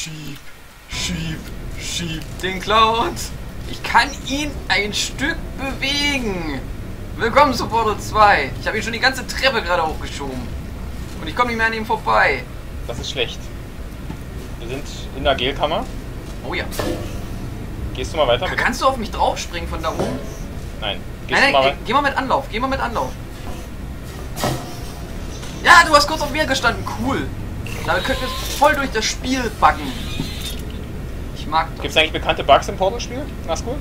Schieb den Cloud. Ich kann ihn ein Stück bewegen. Willkommen zu Portal 2. Ich habe ihn schon die ganze Treppe gerade hochgeschoben. Und ich komme nicht mehr an ihm vorbei. Das ist schlecht. Wir sind in der Gelkammer. Oh ja. Gehst du mal weiter? Bitte? Kannst du auf mich draufspringen von da oben? Nein. Nein, geh mal mit Anlauf. Geh mal mit Anlauf. Ja, du hast kurz auf mir gestanden. Cool. Damit könnten wir voll durch das Spiel backen. Ich mag das. Gibt es eigentlich bekannte Bugs im Portal-Spiel? Nazgul?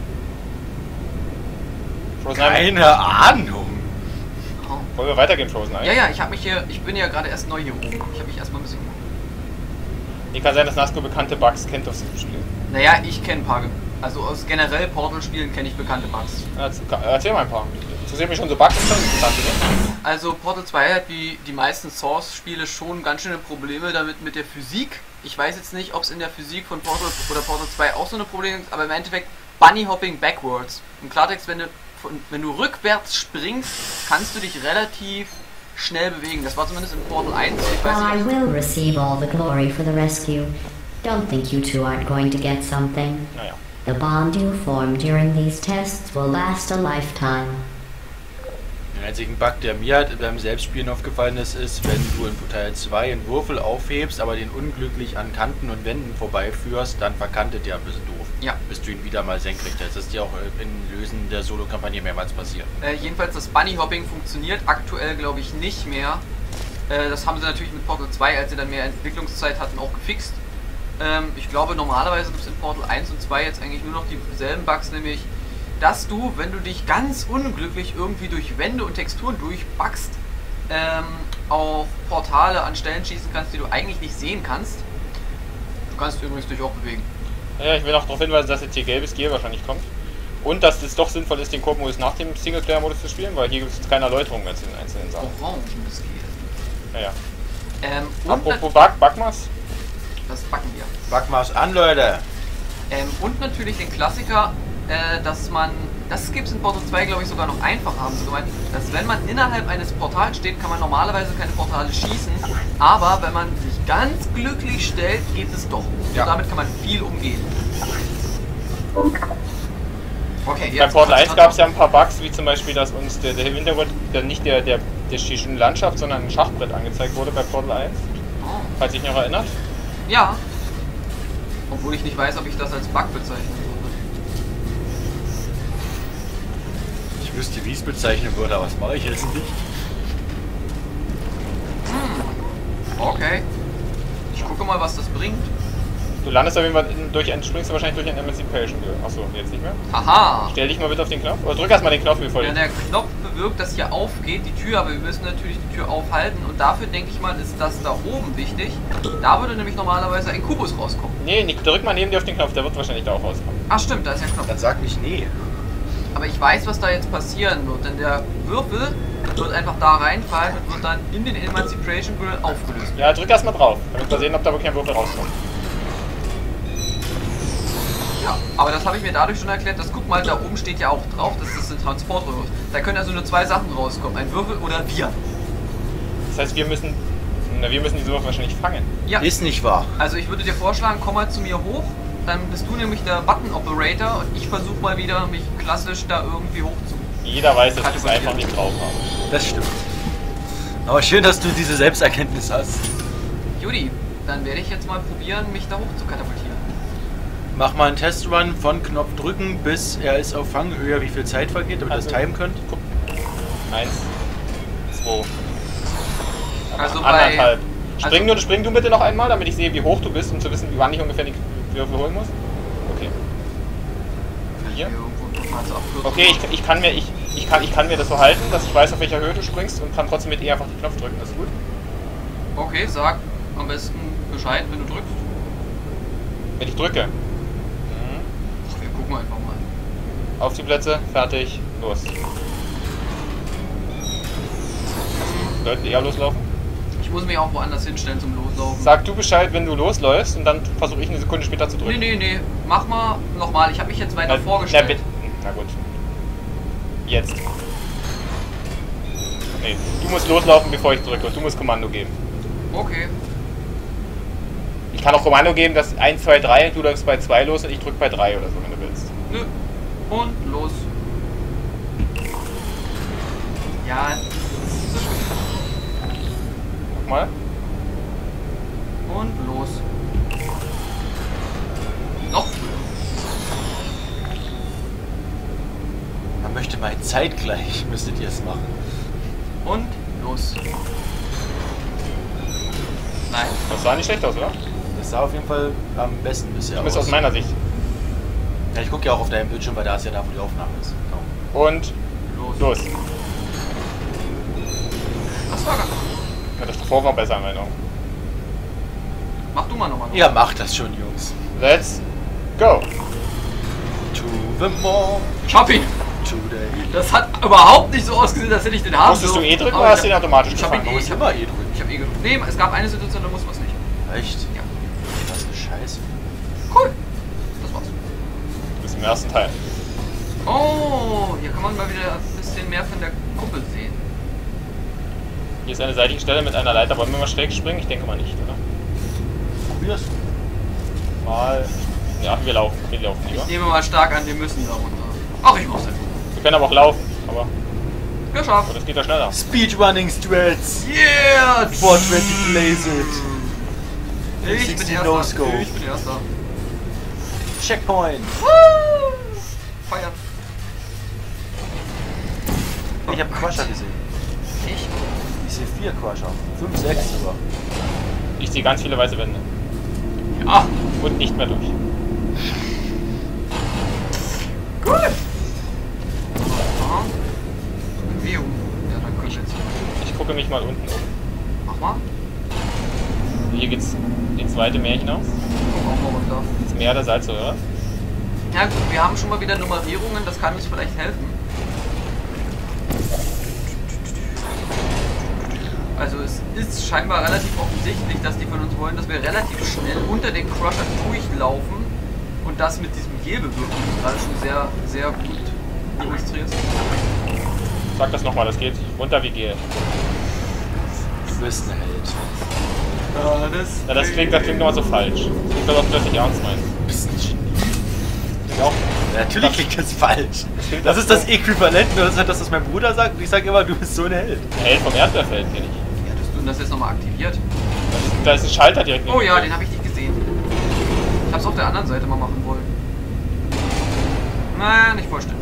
Keine Ahnung. Oh. Wollen wir weitergehen, Frozen Eye? Ja, ich bin ja gerade erst neu hier oben. Ich habe mich erstmal ein bisschen... Wie kann sein, dass Nazgul bekannte Bugs kennt aus diesem Spiel? Naja, ich kenne ein paar. Also aus generell Portal-Spielen kenne ich bekannte Bugs. Erzähl mal ein paar. Interessiert mich schon so Bugs und schon interessant, oder? Also Portal 2 hat wie die meisten Source-Spiele schon ganz schöne Probleme damit mit der Physik. Ich weiß jetzt nicht, ob es in der Physik von Portal oder Portal 2 auch so eine Probleme ist, aber im Endeffekt Bunny Hopping backwards. Im Klartext, wenn du rückwärts springst, kannst du dich relativ schnell bewegen. Das war zumindest in Portal 1. Ich weiß Well, I nicht, will receive all the glory for the rescue. Don't think you two aren't going to get something. Naja. The bond you form during these tests will last a lifetime. Der einzige Bug, der mir halt beim Selbstspielen aufgefallen ist, wenn du in Teil 2 einen Würfel aufhebst, aber den unglücklich an Kanten und Wänden vorbeiführst, dann verkantet der ein bisschen doof. Ja. Bis du ihn wieder mal senkrecht hältst. Das ist dir auch in Lösen der Solo-Kampagne mehrmals passiert. jedenfalls das Bunny Hopping funktioniert aktuell, glaube ich, nicht mehr. Das haben sie natürlich mit Portal 2, als sie dann mehr Entwicklungszeit hatten, auch gefixt. Ich glaube, normalerweise gibt es in Portal 1 und 2 jetzt eigentlich nur noch dieselben Bugs, nämlich, dass du, wenn du dich ganz unglücklich irgendwie durch Wände und Texturen durchbackst, auch Portale an Stellen schießen kannst, die du eigentlich nicht sehen kannst. Du kannst übrigens dich auch bewegen. Ja, ich will noch darauf hinweisen, dass jetzt hier gelbes Gear wahrscheinlich kommt. Und dass es doch sinnvoll ist, den Koop-Modus nach dem Singleplayer-Modus zu spielen, weil hier gibt es keine Erläuterung mehr zu den einzelnen Sachen. Oranges Gear. Ja. Und Apropos Bugmas? das backen wir. Backmaß an, Leute! Und natürlich den Klassiker, das gibt es in Portal 2, glaube ich, sogar noch einfacher, haben sie gemeint, dass wenn man innerhalb eines Portals steht, kann man normalerweise keine Portale schießen, aber wenn man sich ganz glücklich stellt, geht es doch. Ja. Und damit kann man viel umgehen. Okay, Bei Portal 1 gab es ja ein paar Bugs, wie zum Beispiel, dass uns der Hintergrund nicht der schönen Landschaft, sondern ein Schachbrett angezeigt wurde bei Portal 1. Oh. Falls sich noch erinnert. Ja. Obwohl ich nicht weiß, ob ich das als Bug bezeichnen würde. Ich wüsste, wie ich es bezeichnen würde, aber das mache ich jetzt nicht. Okay. Ich gucke mal, was das bringt. Du landest auf jeden Fall springst du wahrscheinlich durch ein Emancipation Girl. Achso, jetzt nicht mehr. Aha. Stell dich mal bitte auf den Knopf. Oder drück erstmal den Knopf, bevor Ja, der Knopf bewirkt, dass hier aufgeht, die Tür, aber wir müssen natürlich die Tür aufhalten und dafür, denke ich mal, ist das da oben wichtig. Da würde nämlich normalerweise ein Kubus rauskommen. Nee, drück mal neben dir auf den Knopf, der wird wahrscheinlich da auch rauskommen. Ach stimmt, da ist ja ein Knopf. Dann sag nicht nee. Aber ich weiß, was da jetzt passieren wird, denn der Würfel wird einfach da reinfallen und wird dann in den Emancipation Grill aufgelöst. Ja, drück erstmal drauf, damit wir sehen, ob da wirklich ein Würfel rauskommt. Ja, aber das habe ich mir dadurch schon erklärt, dass, guck mal, da oben steht ja auch drauf, dass das ein Transportröhre ist. Da können also nur zwei Sachen rauskommen, ein Würfel oder wir. Das heißt, wir müssen die Würfel wahrscheinlich fangen. Ja, Ist nicht wahr. also ich würde dir vorschlagen, komm mal zu mir hoch, dann bist du nämlich der Button-Operator und ich versuche mal wieder, mich klassisch da irgendwie hoch zu... Jeder weiß, dass wir es einfach nicht drauf haben. Das stimmt. Aber schön, dass du diese Selbsterkenntnis hast. Judy, dann werde ich jetzt mal probieren, mich da hoch zu katapultieren. Mach mal einen Testrun von Knopf drücken, bis er ist auf Fanghöhe, wie viel Zeit vergeht, damit ihr das timen könnt. 1, 2, Also anderthalb. Spring du bitte noch einmal, damit ich sehe, wie hoch du bist, um zu wissen, wann ich ungefähr die Würfel holen muss. Okay. 4. Okay, ich kann mir das so halten, dass ich weiß, auf welcher Höhe du springst und kann trotzdem mit E einfach den Knopf drücken. Das ist gut. Okay, sag am besten Bescheid, wenn du drückst. Wenn ich drücke. Ach, wir gucken einfach mal. Auf die Plätze, fertig, los. Sollten eher loslaufen? Ich muss mich auch woanders hinstellen zum Loslaufen. Sag du Bescheid, wenn du losläufst und dann versuche ich eine Sekunde später zu drücken. Nee. Mach mal nochmal. Ich habe mich jetzt weiter vorgestellt. Na, bitte. Na gut. Jetzt. Nee, du musst loslaufen, bevor ich drücke und du musst Kommando geben. Okay. Ich kann auch Kommando geben, dass 1, 2, 3 und du läufst bei 2 los und ich drück bei 3 oder so, wenn du willst. Nö. Und los. Ja. Nochmal. Und los. Noch früher. Man möchte mal zeitgleich, müsstet ihr es machen. Und los. Nein. Das sah nicht schlecht aus, oder? Das sah auf jeden Fall am besten bisher Zumindest aus meiner Sicht. Ja, ich gucke ja auch auf deinem Bildschirm, weil da ist ja da, wo die Aufnahme ist. Genau. Und los. Das war ganz gut. Ja, das davor war besser in meiner Meinung. Mach du mal nochmal. Ihr macht das schon, Jungs. Let's go. To the mall. Ich hab ihn. Today. Das hat überhaupt nicht so ausgesehen, als hätte ich den haben. Musstest du E drücken Aber oder hast du den automatisch Ich hab gefangen? ihn Man muss immer E drücken. Ich hab gedrückt. Nee, es gab eine Situation, da muss man es nicht. Echt? Ja. Was eine Scheiße. Cool. Das war's. Du bist im ersten Teil. Oh, hier kann man mal wieder ein bisschen mehr von der Kuppel sehen. Hier ist eine seitige Stelle mit einer Leiter. Wollen wir mal schräg springen? Ich denke mal nicht, oder? Probier's. Mal. Ja, wir laufen lieber. Ich nehme mal stark an, wir müssen da runter. Ach, ich mach's einfach. Wir können aber auch laufen, aber Geschafft. das geht ja schneller. Speedrunning Strats. Yeah! 420 Blaze Ich bin 60 Erster. No-Scope. Ich bin Erster. Checkpoint. Woo! Feiern. Ich habe Crusher gesehen. Ich? Ich sehe 4 Crusher. 5, 6 sogar. Ich sehe ganz viele weiße Wände. Ja. Und nicht mehr durch. Gut. Aha. Bewegung. Ja, dann können wir jetzt. Ich gucke mich mal unten um. Mach mal. Hier geht's ins zweite Meer hinaus. Guck auch mal runter. Ins Meer der Salzsäure. Ja gut, wir haben schon mal wieder Nummerierungen, das kann uns vielleicht helfen. Also es ist scheinbar relativ offensichtlich, dass die von uns wollen, dass wir relativ schnell unter den Crusher durchlaufen und das mit diesem Hebelwirkung, das du gerade schon sehr, sehr gut illustrierst. Sag das nochmal, das geht runter wie Gel. Du bist ein Held. Ja, das klingt nochmal so falsch. Das klingt doch plötzlich ernst meinst. Du bist ein Genie. Klingt auch. Ja, natürlich klingt das falsch. klingt Das das ist das Äquivalent, nur das ist halt das, was mein Bruder sagt. Und ich sage immer, du bist so ein Held. Der Held vom Erdbeerfeld kenne ich. Hättest du das jetzt nochmal aktiviert? Da ist ein Schalter direkt neben Oh ja, dir. den habe ich nicht gesehen. Ich hab's auf der anderen Seite mal machen wollen. Nein, nicht vollständig.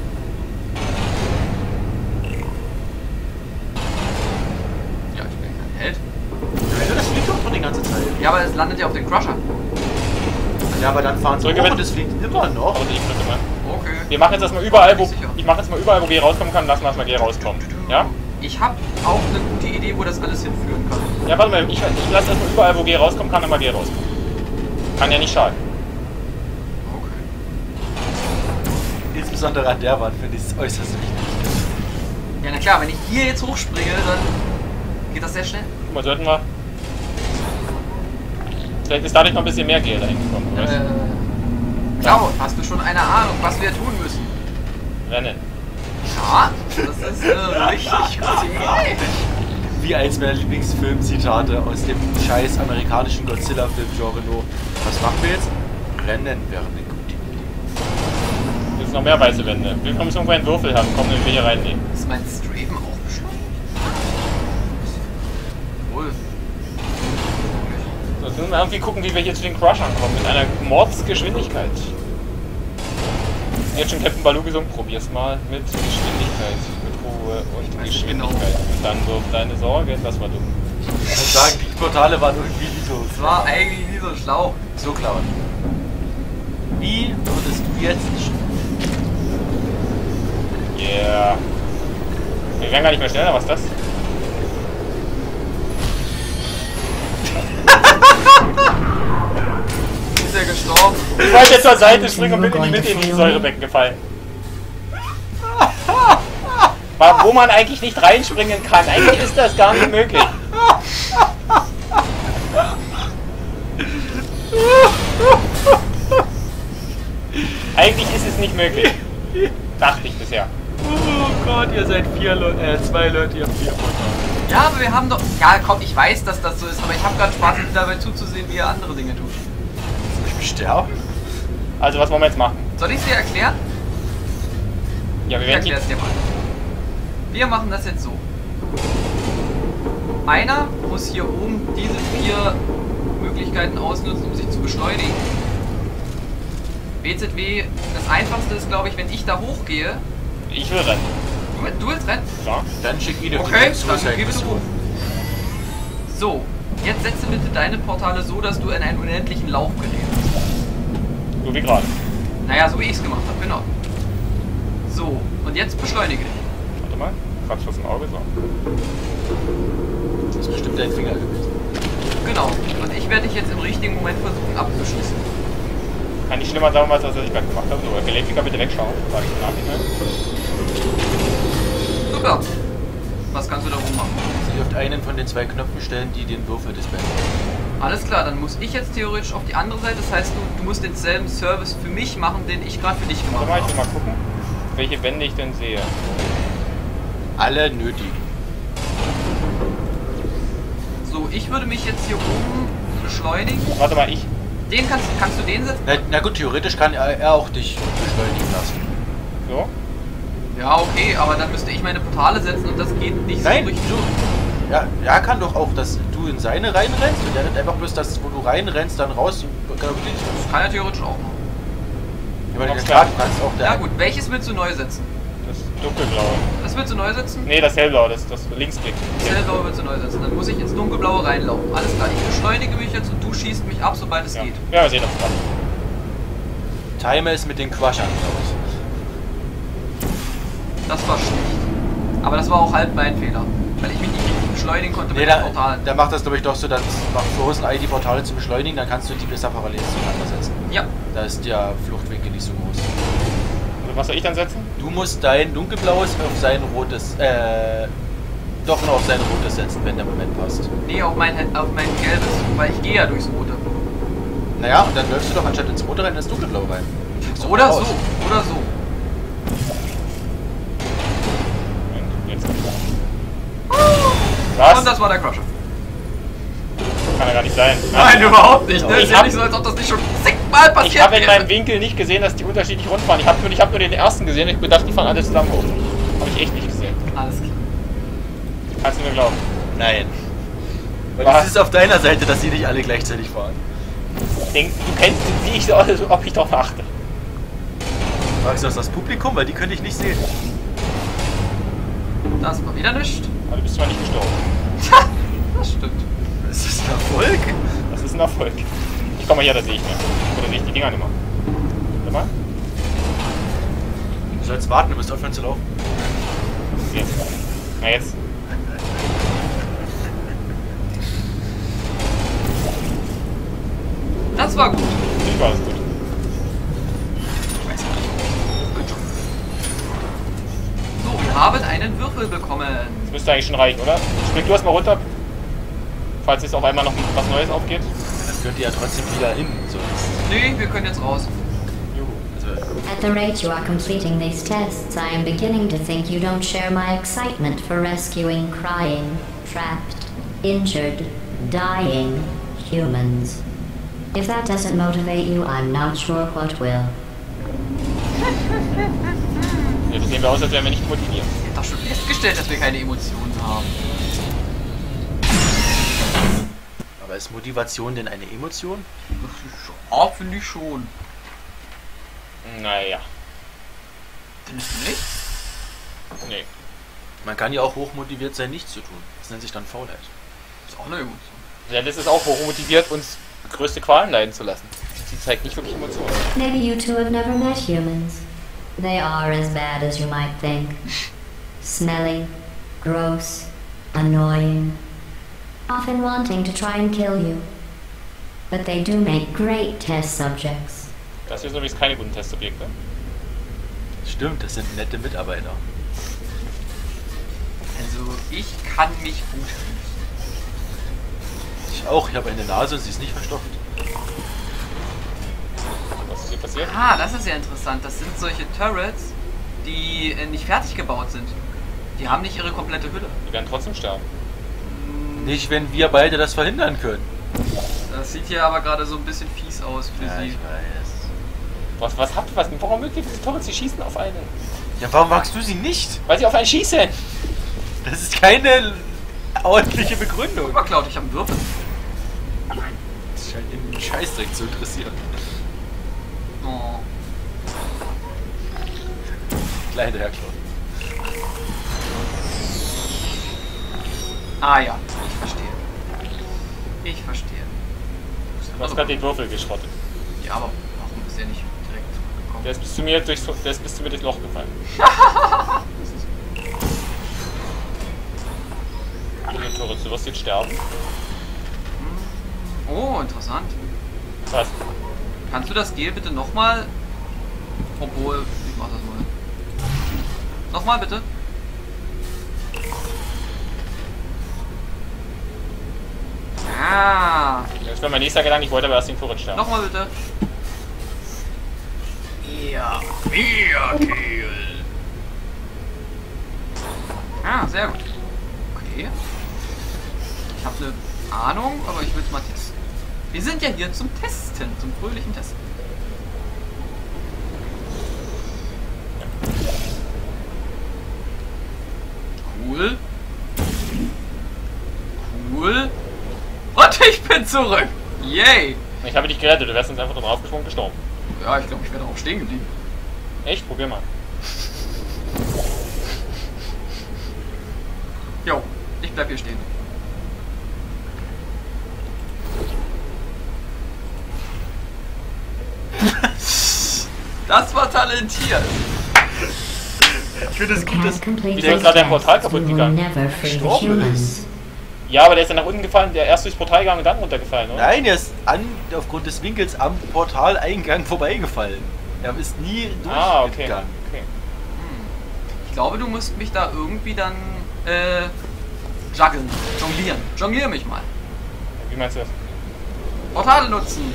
Ja, ich bin ein Held. Das fliegt doch schon die ganze Zeit. Ja, aber es landet ja auf den Crusher. Ja, aber dann fahren sie Drücke hoch mit. und es fliegt immer noch. Aber ich drücke mal. Okay. Wir machen jetzt erstmal überall, wo. Sicher. Ich mache jetzt mal überall, wo G rauskommen kann, lassen wir erstmal G rauskommen. Ja? Ich habe auch eine gute Idee, wo das alles hinführen kann. Ja, warte mal, ich lasse erstmal überall, wo G rauskommen kann, immer G rauskommen. Kann ja nicht schaden. Okay. Insbesondere an der Wand finde ich es äußerst wichtig. Ja, na klar, wenn ich hier jetzt hochspringe, dann geht das sehr schnell. Guck mal, sollten wir. Vielleicht ist dadurch noch ein bisschen mehr G dahin gekommen. Weißt du? Clau, hast du schon eine Ahnung, was wir tun müssen? Rennen. Ja, das ist richtig gute Idee. Wie eins meiner Lieblingsfilmzitate aus dem scheiß amerikanischen Godzilla-Film-Genre nur. Was machen wir jetzt? Rennen wäre eine gute Idee. Jetzt noch mehr weiße Wände. Wir müssen irgendwo einen Würfel haben. Komm, wenn wir hier reinnehmen. Ist mein Straben auch beschleunigt? Wohl. So, jetzt müssen wir irgendwie gucken, wie wir hier zu den Crushern kommen. Mit einer Mordsgeschwindigkeit. Jetzt schon Captain Baloo gesungen. Probier's mal mit Geschwindigkeit. Mit Ruhe und weiß nicht Geschwindigkeit. genau. Und dann so deine Sorge, das war dumm. Ich muss sagen, die Portale waren irgendwie nicht so. Das war eigentlich nie so schlau. So clever. Wie würdest du jetzt Yeah. Wir werden gar nicht mehr schneller, was ist das? Ist er gestorben? Ich wollte jetzt zur Seite springen und bin in die Mitte in die Säurebecken gefallen. Wo man eigentlich nicht reinspringen kann. Eigentlich ist das gar nicht möglich. Eigentlich ist es nicht möglich. Dachte ich bisher. Oh Gott, ihr seid 2 Leute, ihr habt 4 Portale. Ja, aber wir haben doch... Ja, komm, ich weiß, dass das so ist, aber ich habe gerade Spaß dabei zuzusehen, wie er andere Dinge tut. Soll ich mich sterben? Also was wollen wir jetzt machen? Soll ich es dir erklären? Ja, wir Ich werden erkläre es dir mal. Wir machen das jetzt so. Einer muss hier oben diese 4 Möglichkeiten ausnutzen, um sich zu beschleunigen. BZW, das Einfachste ist, glaube ich, wenn ich da hochgehe. Ich will rennen. Du willst rennen? Ja. Dann schick ihn auf Okay, die dann geh bitte Mission. hoch. So, jetzt setze bitte deine Portale so, dass du in einen unendlichen Lauf gerätst. So wie gerade. Naja, so wie ich es gemacht habe, genau. So, und jetzt beschleunige dich. Warte mal. Kratz was im Auge, so. Das ist bestimmt dein Finger gewesen. Genau. Und ich werde dich jetzt im richtigen Moment versuchen abzuschließen. Kann nicht schlimmer sein, als was ich gerade gemacht habe. So, Elektriker bitte wegschauen. Sag ich im Nachhinein. Super. Was kannst du da oben machen? Sich auf einen von den 2 Knöpfen stellen, die den Würfel dispensen. Alles klar, dann muss ich jetzt theoretisch auf die andere Seite. Das heißt, du musst denselben Service für mich machen, den ich gerade für dich gemacht Warte mal, ich habe. will mal gucken, welche Wände ich denn sehe. Alle nötigen. So, ich würde mich jetzt hier oben beschleunigen. Warte mal, ich. Den kannst du den setzen? Na gut, theoretisch kann er auch dich beschleunigen lassen. So. Ja, okay, aber dann müsste ich meine Portale setzen und das geht nicht Nein, so richtig. Ja, er kann doch auch, dass du in seine reinrennst und er nimmt einfach bloß das, wo du reinrennst, dann raus und Das kann er theoretisch auch machen. Ja, Ganz klar, klar. du kannst auch Ja gut, welches willst du neu setzen? Das dunkelblaue. Das willst du neu setzen? Nee, das hellblaue, das Linksklick. Das hellblaue willst du neu setzen. Dann muss ich ins dunkelblaue reinlaufen. Alles klar, ich beschleunige mich jetzt und du schießt mich ab, sobald es Ja. geht. Ja, wir sehen das gerade. Timer ist mit den Quaschern raus. Das war schlecht. Aber das war auch halb mein Fehler. Weil ich mich nicht richtig beschleunigen konnte mit den Portalen. der macht das glaube ich doch so, dass macht Frozen die Portale zu beschleunigen, dann kannst du die besser parallel zueinander setzen. Ja. Da ist der Fluchtwinkel nicht so groß. Und was soll ich dann setzen? Du musst dein dunkelblaues auf sein rotes, doch noch auf sein rotes setzen, wenn der Moment passt. Nee, auf mein gelbes. Weil ich gehe ja durchs Rote. Naja, und dann läufst du doch anstatt ins rote rein ins dunkelblaue rein. Kriegst du Oder raus. so. Oder so. Jetzt. Was? Und das war der Crusher. Kann ja gar nicht sein. Nein, überhaupt nicht. Ne? Ich Ist ja hab- nicht so, als ob das nicht schon zigmal passiert Ich habe in wäre. meinem Winkel nicht gesehen, dass die unterschiedlich rund fahren. Ich habe nur den ersten gesehen und ich gedacht, die fahren alle zusammen hoch. Habe ich echt nicht gesehen. Alles klar. Kannst du mir glauben. Nein. Weil Was? das ist auf deiner Seite, dass die nicht alle gleichzeitig fahren. Du kennst wie ich so, als ob ich darauf achte. Fragst du das Publikum, weil die könnte ich nicht sehen. Das war wieder nichts. Aber du bist zwar nicht gestorben. Das stimmt. Das ist ein Erfolg. Das ist ein Erfolg. Ich komm mal her, da sehe ich mehr. Oder sehe ich die Dinger nicht mehr. Warte mal. Du sollst warten, du musst aufhören zu laufen. Jetzt. Na jetzt. Das war gut. Ich war das gut. So, wir haben einen Würfel bekommen. Das müsste eigentlich schon reichen, oder? Spring du erstmal runter. Falls jetzt auf einmal noch was Neues aufgeht. Dann könnt ihr ja trotzdem wieder hin. So. Nee, wir können jetzt raus. Also, At the rate you are completing these tests, I am beginning to think you don't share my excitement for rescuing crying, trapped, injured, dying humans. If that doesn't motivate you, I'm not sure what will. Jetzt sehen wir aus, als wären wir nicht motiviert. Ich hab doch schon festgestellt, dass wir keine Emotionen haben. aber ist Motivation denn eine Emotion? Ja, finde ich schon. Naja. Findest du nicht? Nee. Man kann ja auch hochmotiviert sein, nichts zu tun. Das nennt sich dann Faulheit. Ist auch eine Emotion. Ja, das ist auch hochmotiviert, uns größte Qualen leiden zu lassen. Sie zeigt nicht wirklich Emotionen. Maybe you two have never met humans. They are as bad as you might think. Smelly, gross, annoying, often wanting to try and kill you. But they do make great test subjects. Das hier sind übrigens keine guten Testsubjekte. Stimmt, das sind nette Mitarbeiter. Also, ich kann mich gut riechen. Ich auch, ich habe eine Nase und sie ist nicht verstopft. Was ist hier passiert? Ah, das ist ja interessant. Das sind solche Turrets, die nicht fertig gebaut sind. Die haben nicht ihre komplette Hülle. Die werden trotzdem sterben. Nicht, wenn wir beide das verhindern können. Das sieht hier aber gerade so ein bisschen fies aus für Ja, sie. ich weiß. Warum mögt ihr diese Torres? Sie schießen auf einen. Ja, warum magst du sie nicht? Weil sie auf einen schießen. Das ist keine ordentliche Begründung. Guck mal, Cloud, ich habe einen Würfel. Das scheint ihn einen Scheißdreck zu interessieren. Oh. Kleiner Herr Claude. Ah ja, ich verstehe. Ich verstehe. Du hast gerade den Würfel geschrottet. Ja, aber warum ist der nicht direkt zurückgekommen? Der ist bis zu mir durchs Loch gefallen. Okay, Torres, du wirst jetzt sterben. Oh, interessant. Was? Kannst du das Gel bitte nochmal? Obwohl, ich mach das mal. Nochmal bitte. Ah, Das wäre mein nächster Gedanke, ich wollte aber erst den Torres sterben. nochmal bitte. Ja, Mirakel. Ah, sehr gut. Okay. Ich habe eine Ahnung, aber ich will es mal testen. Wir sind ja hier zum Testen, zum fröhlichen Testen. Cool. Cool. Und ich bin zurück. Yay. Ich habe dich gerettet, du wärst uns einfach da draufgesprungen gestorben. Ja, ich glaube, ich wäre auch stehen geblieben. Echt? Probier mal. Jo, ich bleib hier stehen. Das war talentiert. Ich finde es gut, dass... Complete Wieso ist gerade ein Portal kaputt you will gegangen? never free the Gestorben humans. Ja, aber der ist dann nach unten gefallen, der erst durchs Portal gegangen und dann runtergefallen, oder? Nein, er ist aufgrund des Winkels am Portaleingang vorbeigefallen. Er ist nie durchgegangen. Ah, okay. Okay. Ich glaube, du musst mich da irgendwie dann juggeln, jonglieren. Jonglier mich mal. Wie meinst du das? Portale nutzen.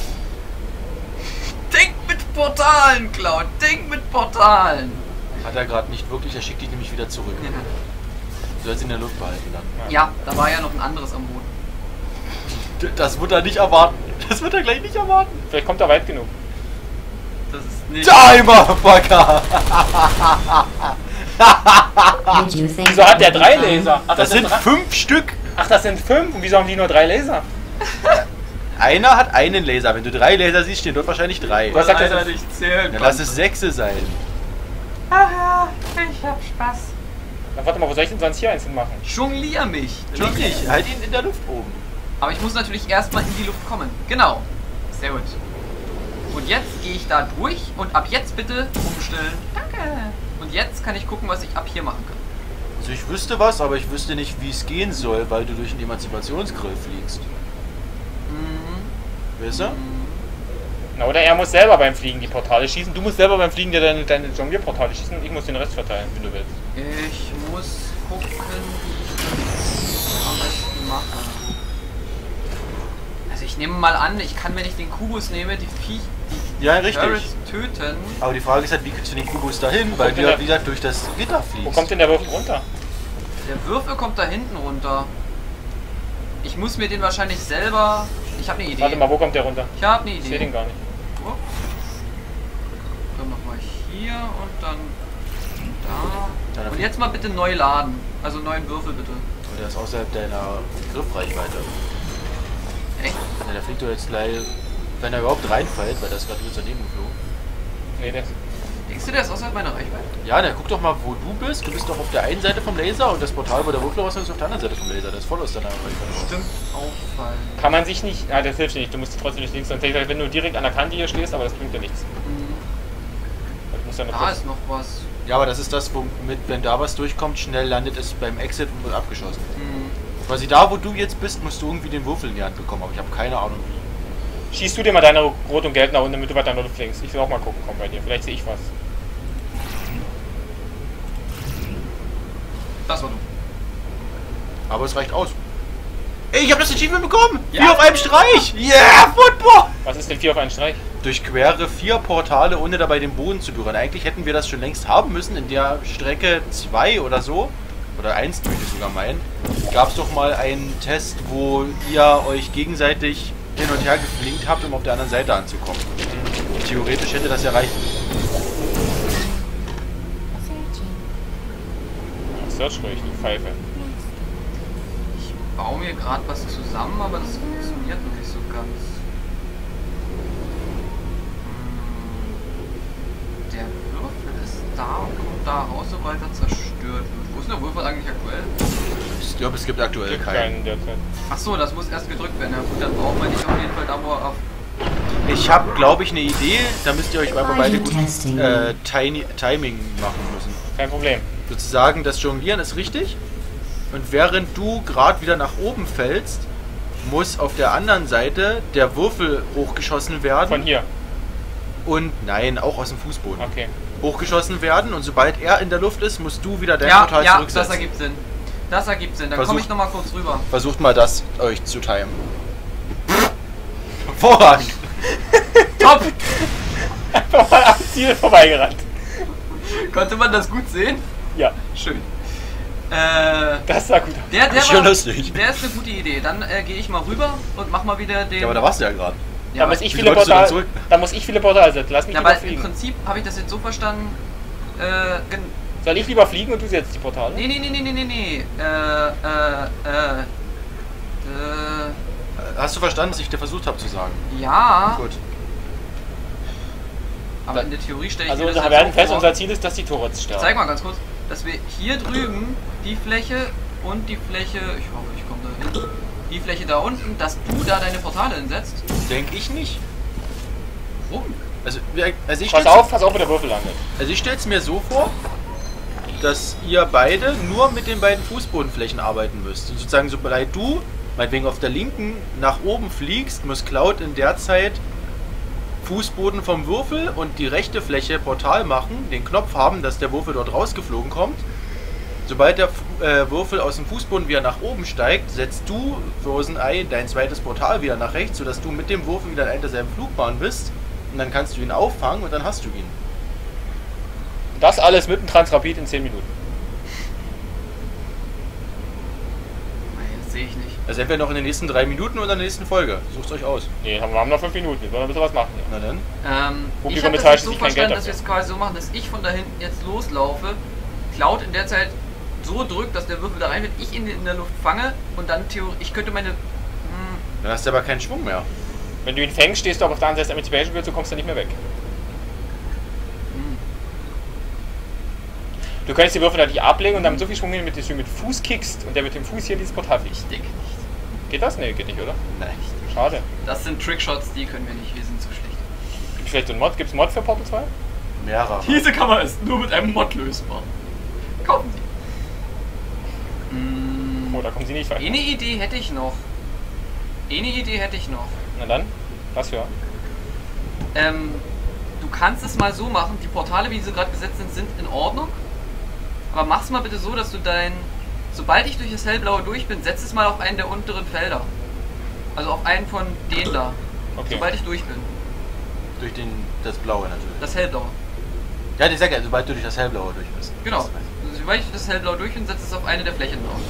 Denk mit Portalen, Cloud. Denk mit Portalen. Hat er gerade nicht wirklich, er schickt dich nämlich wieder zurück. Du sollst ihn in der Luft behalten dann. Ja, da war ja noch ein anderes am Boden. Das wird er nicht erwarten. Das wird er gleich nicht erwarten. Vielleicht kommt er weit genug. Das ist nicht... Timer, Fucker! Did you think Wieso hat der that would 3 be fun? Laser? Ach, Das sind drei- 5 Stück. Ach, das sind 5? Und wieso haben die nur 3 Laser? Einer hat einen Laser. Wenn du 3 Laser siehst, stehen dort wahrscheinlich 3. Was sagt er leider denn? nicht zählen Dann lass es 6 sein. Haha, ich hab Spaß. Na, warte mal, wo soll ich denn sonst hier eins hinmachen? Jonglier mich. Wirklich, halt ihn in der Luft oben. Aber ich muss natürlich erstmal in die Luft kommen. Genau. Sehr gut. Und jetzt gehe ich da durch und ab jetzt bitte umstellen. Danke. Und jetzt kann ich gucken, was ich ab hier machen kann. Also ich wüsste was, aber ich wüsste nicht, wie es gehen soll, weil du durch den Emanzipationsgrill fliegst. Weißt du? Na, oder er muss selber beim Fliegen die Portale schießen. Du musst selber beim Fliegen deine Jonglierportale schießen und ich muss den Rest verteilen, wenn du willst. Ich muss gucken, wie ich das am besten mache. Also ich nehme mal an, ich kann, wenn ich den Kubus nehme, die Ja, richtig. Turrets töten. Aber die Frage ist halt, wie kriegst du den Kubus dahin? Weil du ja wieder durch das Gitter Wo fliegst. kommt denn der Würfel runter? Der Würfel kommt da hinten runter. Ich muss mir den wahrscheinlich selber... Ich habe eine Idee. Warte mal, wo kommt der runter? Ich habe eine Ich sehe den Idee. gar nicht. Oh. Dann nochmal hier und dann da. Und jetzt mal bitte neu laden. Also neuen Würfel bitte. Und der ist außerhalb deiner Griffreichweite. Echt? Ja, der fliegt doch jetzt gleich, wenn er überhaupt reinfällt, weil der ist gerade wieder daneben geflogen. Nee, der ist... Denkst du, der ist außerhalb meiner Reichweite? Ja, dann guck doch mal, wo du bist. Du bist doch auf der einen Seite vom Laser und das Portal, wo der Würfel raus ist, auf der anderen Seite vom Laser. Der ist voll aus deiner Reichweite. Stimmt. Auffallen. Kann man sich nicht... Ah, das hilft dir nicht. Du musst trotzdem nicht links und rechts, wenn du direkt an der Kante hier stehst, aber das bringt dir nichts. Du musst ja noch Da kurz... ist noch was. Ja, aber das ist das, womit, wenn da was durchkommt, schnell landet es beim Exit und wird abgeschossen. Quasi da, wo du jetzt bist, musst du irgendwie den Würfel in die Hand bekommen, aber ich habe keine Ahnung wie. Schießt du dir mal deine Rot und Gelb nach unten, damit du weiter in der Luft fliegst. Ich will auch mal gucken, komm bei dir. Vielleicht sehe ich was. Das war du. Aber es reicht aus. Ey, ich habe das Achievement bekommen! Ja. 4 auf einem Streich! Yeah, Football! Was ist denn 4 auf einen Streich? Durchquere 4 Portale, ohne dabei den Boden zu berühren. Eigentlich hätten wir das schon längst haben müssen, in der Strecke 2 oder so. Oder 1 würde ich sogar meinen. gab es doch mal einen Test, wo ihr euch gegenseitig hin und her geflinkt habt, um auf der anderen Seite anzukommen. Theoretisch hätte das ja reichen. Search ruhig, du Pfeife. Ich baue mir gerade was zusammen, aber das funktioniert noch nicht so ganz. Der Würfel ist da und kommt da raus, sobald er zerstört wird. Wo ist denn der Würfel eigentlich aktuell? Ich glaube, es gibt aktuell keinen. derzeit. Achso, das muss erst gedrückt werden. Ja gut, dann braucht man nicht auf jeden Fall da, wo er auf. Ich habe, glaube ich, eine Idee. Da müsst ihr euch aber beide gut Timing machen müssen. Kein Problem. Sozusagen, das Jonglieren ist richtig. Und während du gerade wieder nach oben fällst, muss auf der anderen Seite der Würfel hochgeschossen werden. Von hier? Und nein, auch aus dem Fußboden. Okay. Hochgeschossen werden und sobald er in der Luft ist, musst du wieder dein Ja, Portal ja, zurücksetzen. das ergibt Sinn. Das ergibt Sinn. Dann komme ich nochmal kurz rüber. Versucht mal das euch zu timen. Hervorragend! Top! Einfach mal am Ziel vorbeigerannt. Konnte man das gut sehen? Ja. Schön. Das sah gut aus. Der Ist schon lustig. Der ist eine gute Idee. Dann gehe ich mal rüber und mach mal wieder den. Ja, aber da warst du ja gerade. Ja, Da muss ich Wieso viele wolltest du dann Portale. zurück? Da muss ich viele Portale setzen. Lass mich ja, lieber weil im fliegen. Prinzip habe ich das jetzt so verstanden. Soll ich lieber fliegen und du setzt die Portale? Nee. Hast du verstanden, was ich dir versucht habe zu sagen? Ja, Gut. aber in der Theorie stelle ich Also mir das wir halt werden so fest, vor. unser Ziel ist, dass die Tore Ich sterben. zeig mal ganz kurz, dass wir hier drüben die Fläche und die Fläche, ich hoffe, ich komme da hin, die Fläche da unten, dass du da deine Portale hinsetzt. Denke ich nicht. Warum? Also ich Pass auf, wo der Würfel landet. Also ich stelle es mir so vor, dass ihr beide nur mit den beiden Fußbodenflächen arbeiten müsst. Und sozusagen, sobald du, meinetwegen auf der linken, nach oben fliegst, muss Cloud in der Zeit Fußboden vom Würfel und die rechte Fläche Portal machen, den Knopf haben, dass der Würfel dort rausgeflogen kommt. Sobald der Würfel aus dem Fußboden wieder nach oben steigt, setzt du, Frozen Eye, dein zweites Portal wieder nach rechts, sodass du mit dem Würfel wieder in einer derselben Flugbahn bist. Und dann kannst du ihn auffangen und dann hast du ihn. Das alles mit dem Transrapid in 10 Minuten. Nein, das sehe ich nicht. Also entweder noch in den nächsten 3 Minuten oder in der nächsten Folge. Sucht euch aus. Nee, wir haben noch 5 Minuten. Wir sollen ein bisschen was machen. Na dann. Ich Publikum habe das bezahlt jetzt so sich kein Geld verstanden, dass wir dafür. es quasi so machen, dass ich von da hinten jetzt loslaufe, Cloud in der Zeit so drückt, dass der Würfel da rein wird, ich ihn in der Luft fange und dann ich könnte meine... Dann hast du aber keinen Schwung mehr. Wenn du ihn fängst, stehst du aber auf der anderen Seite des Emancipation Field, so kommst du nicht mehr weg. Du könntest die Würfel natürlich ablegen und dann mit so viel Schwung hin, mit dem Fuß kickst und der mit dem Fuß hier dieses Portal fliegt. Ich denke nicht. Geht das? Nee, geht nicht, oder? Nein. Schade. Das sind Trickshots, die können wir nicht, wir sind zu schlecht. Gibt vielleicht einen Mod? Gibt es Mod für Portal 2? Mehrere. Diese Kammer ist nur mit einem Mod lösbar. Kaufen Sie. Oh, da kommen sie nicht weiter. Eine Idee hätte ich noch. Na dann, was für? Du kannst es mal so machen, die Portale, wie sie gerade gesetzt sind in Ordnung. Aber mach's mal bitte so, dass du sobald ich durch das hellblaue durch bin, setz es mal auf einen der unteren Felder. Also auf einen von denen da. Okay. Sobald ich durch bin. Durch das Blaue natürlich. Das hellblaue. Ja, ich sag ja, sobald du durch das Hellblaue durch bist. Genau. Also, sobald ich durch das hellblaue durch bin, setz es auf eine der Flächen drauf.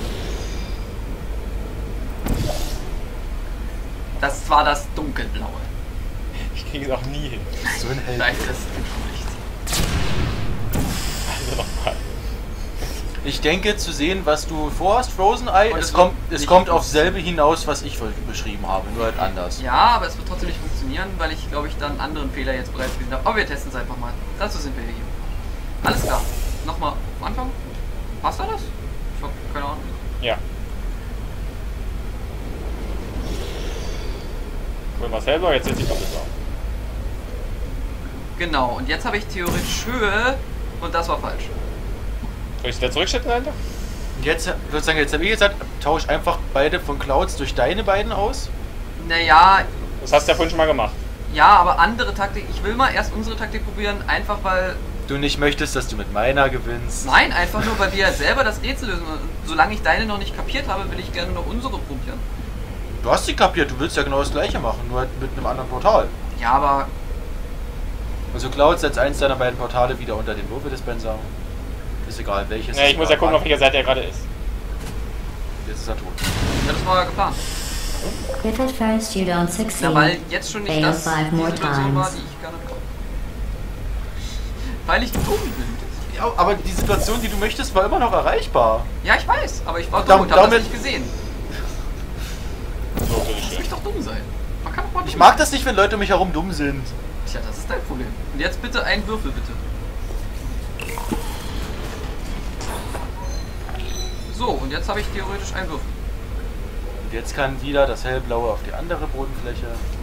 Das war das dunkelblaue. Ich kriege es auch nie hin. So ein Hell. Nein, das ist nicht. Also nochmal. Ich denke zu sehen, was du vorhast, Frozen Eye. Und Es es kommt wird nicht auf selbe hinaus, was ich beschrieben habe, nur halt anders. Ja, aber es wird trotzdem nicht funktionieren, weil ich, glaube ich, dann einen anderen Fehler jetzt bereits gesehen habe. Aber wir testen es einfach mal. Dazu sind wir hier. Alles klar. Nochmal am Anfang. Passt alles? Ich hab keine Ahnung. Ja. Wenn wir selber, jetzt setze ich doppelt drauf. Genau, und jetzt habe ich theoretisch Höhe und das war falsch. Soll ich es wieder zurückschütten, Alter? Und jetzt, sozusagen, jetzt habe ich gesagt, tausch einfach beide von Clouds durch deine beiden aus. Naja, Das hast du ja vorhin schon mal gemacht. ja, aber andere Taktik. Ich will mal erst unsere Taktik probieren, einfach weil... Du nicht möchtest, dass du mit meiner gewinnst. Nein, einfach nur, weil wir ja selber das Rätsel lösen. Und solange ich deine noch nicht kapiert habe, will ich gerne noch unsere probieren. Du hast sie kapiert, du willst ja genau das gleiche machen, nur halt mit einem anderen Portal. Ja, aber... Also Cloud setzt eins deiner beiden Portale wieder unter den Würfeldispenser. Ist egal welches. Ne, ich muss ja gucken, auf welcher Seite er gerade ist. Jetzt ist er tot. Ja, das war geplant. If at first you don't succeed, Ja, weil jetzt schon nicht fail das 5 die more Situation war, times. die ich gerne brauche. Weil ich dumm bin. Ja, aber die Situation, die du möchtest, war immer noch erreichbar. Ja, ich weiß, aber ich war Da- dumm und hab das damit- nicht gesehen. So, Das bitteschön. muss doch dumm sein. Man kann doch mal dumm Ich mag das nicht, wenn Leute um mich herum dumm sind. Tja, das ist dein Problem. Und jetzt bitte einen Würfel, bitte. So, und jetzt habe ich theoretisch einen Würfel. Und jetzt kann wieder das hellblaue auf die andere Bodenfläche.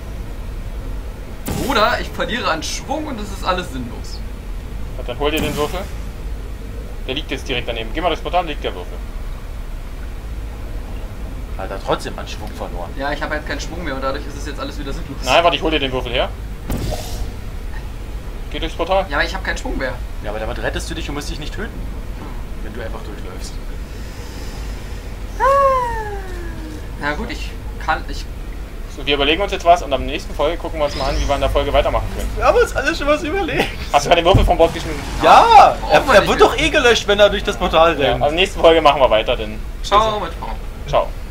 Oder ich verliere an Schwung und es ist alles sinnlos. Dann hol dir den Würfel. Der liegt jetzt direkt daneben. Geh mal durchs Portal, liegt der Würfel. Hat er trotzdem an Schwung verloren. Ja, ich habe halt keinen Schwung mehr und dadurch ist es jetzt alles wieder sinnlos. Nein, warte, ich hol dir den Würfel her. Geh durchs Portal. Ja, aber ich habe keinen Schwung mehr. Ja, aber damit rettest du dich und musst dich nicht töten. Wenn du einfach durchläufst. Na gut, ich kann. So, wir überlegen uns jetzt was und am nächsten Folge gucken wir uns mal an, wie wir in der Folge weitermachen können. Wir haben uns alles schon was überlegt. Hast du gerade den Würfel vom Bord geschmissen? Ja, brauchen wir er nicht wird mehr. doch eh gelöscht, wenn er durch das Portal Ja, rennt. also nächste Folge machen wir weiter, denn. Ciao mit Frau. Ciao.